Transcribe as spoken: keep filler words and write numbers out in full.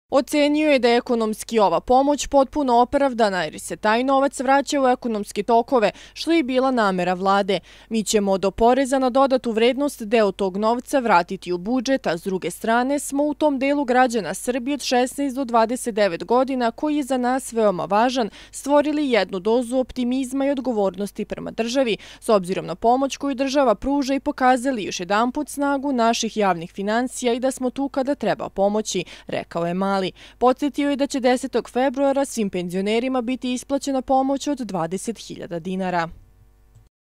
Ocenio je da je ekonomski ova pomoć potpuno opravdana jer se taj novac vraća u ekonomske tokove, što je i bila namera vlade. Mi ćemo do poreza na dodatu vrednost deo tog novca vratiti u budžet, a s druge strane smo u tom delu građana Srbije od šesnaest do dvadeset devet godina, koji je za nas veoma važan, stvorili jednu dozu optimizma i odgovornosti prema državi, s obzirom na pomoć koju država pruža i pokazali još jedanput snagu naših javnih financija i da smo tu kada treba pomoći, rekao je Mali. Podsjetio je da će desetog februara svim penzionerima biti isplaćena pomoć od dvadeset hiljada dinara.